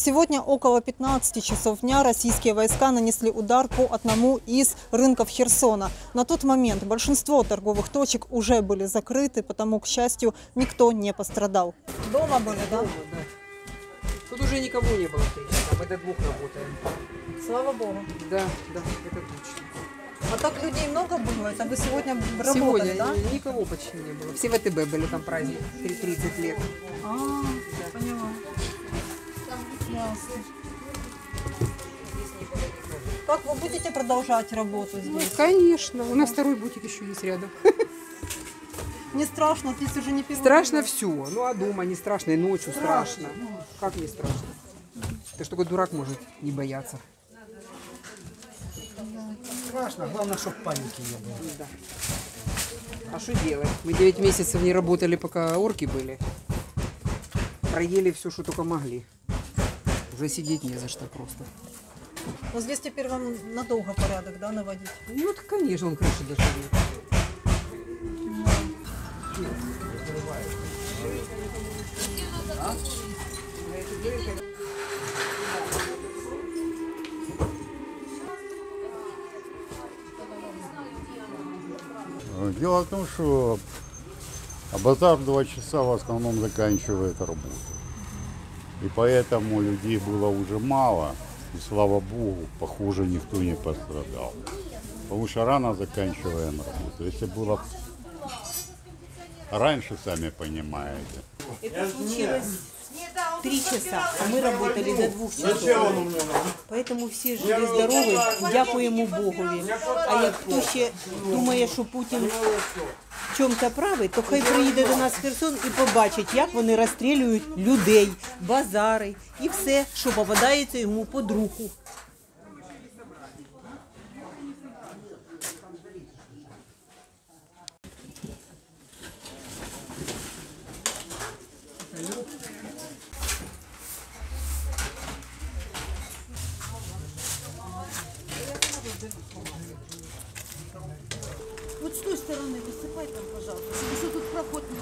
Сегодня около 15 часов дня российские войска нанесли удар по одному из рынков Херсона. На тот момент большинство торговых точек уже были закрыты, потому, к счастью, никто не пострадал. Дома были, да? Дома, да. Тут уже никого не было, мы до 2 работаем. Слава Богу. Да, это точно. А так людей много было? Это вы сегодня работали, Сегодня да? никого почти не было. Все в ВТБ были, там праздник, 30 лет. Поняла. Ясно. Как вы будете продолжать работу здесь? Конечно, у нас второй бутик еще есть рядом. Не страшно, здесь уже не первый Страшно раз. все. Ну а дома не страшно, и ночью страшно. Как не страшно? Ты что, такой дурак может не бояться? Страшно, главное, чтобы паники не было. Да. А что делать? Мы 9 месяцев не работали, пока орки были. Проели все, что только могли. Уже сидеть не за что просто. Но здесь теперь вам надолго порядок, да, наводить? Ну, это, конечно, он крыши даже нет. Дело в том, что базар в 2 часа в основном заканчивает работу. И поэтому людей было уже мало. И слава богу, похоже, никто не пострадал. Потому что рано заканчиваем работу. Если было раньше, сами понимаете. Это случилось 3 часа, а мы работали до 2 часов. Поэтому всі живі, здорові, дякуємо Богові. А як хто ще думає, що Путін в чому-то правий, то хай приїде до нас в Херсон і побачить, як вони розстрілюють людей, базари і все, що попадається йому під руку. Вот с той стороны высыпай там, пожалуйста. Потому что тут проход